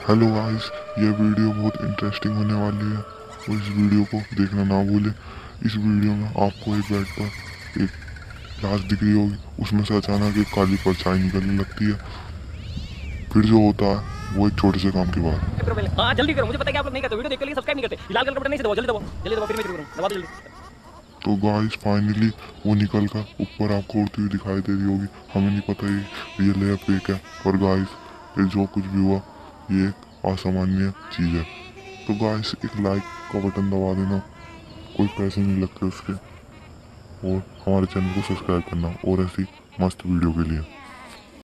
Hello guys, ये video बहुत interesting होने वाली है और इस वीडियो को देखना ना भूलें। इस वीडियो में आपको एक बेड पर एक लाश दिख रही होगी, उसमें से अचानक एक काली परछाई निकलने लगती है। फिर जो होता है वो एक छोटे से काम के बाद। हाँ जल्दी करो, मुझे पता है कि आप लोग नहीं करते, वीडियो देख के लिए सब्सक्राइब नहीं करते। लाल कलर का बटन नहीं से दबाओ, जल्दी दबाओ, जल्दी दबाओ, फिर मैं शुरू करूँ, दबा दो जल्दी। तो गाइस फाइनली वो निकल कर ऊपर आपको उड़ती हुई दिखाई दे रही होगी। हमें नहीं पता ये रियल है या फेक है, पर गाइस ये जो कुछ भी हुआ ये एक असामान्य चीज़ है। तो गाइस एक लाइक का बटन दबा देना, कोई पैसे नहीं लगते उसके, और हमारे चैनल को सब्सक्राइब करना और ऐसी मस्त वीडियो के लिए।